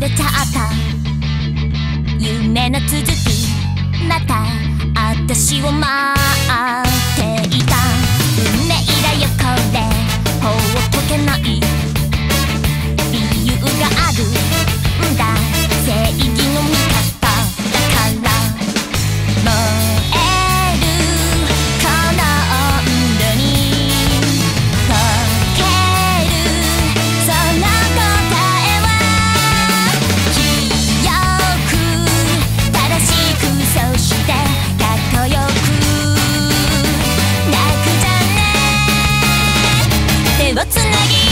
れちゃった夢の続き、また私を待っていた運命だよこれ、ほっとけない理由があるんだ、正義の味方だから燃えるこの温度に溶けるその答えは清く正しく、そしてかっこよく泣くじゃね、手をつなぎ